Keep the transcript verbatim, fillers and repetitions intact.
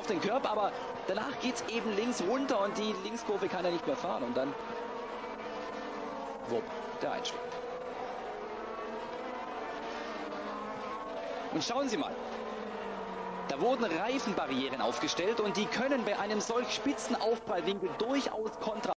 auf den Körper, aber danach geht es eben links runter und die Linkskurve kann er nicht mehr fahren und dann wupp, der Einschlag. Und schauen Sie mal, da wurden Reifenbarrieren aufgestellt und die können bei einem solch spitzen Aufprallwinkel durchaus kontra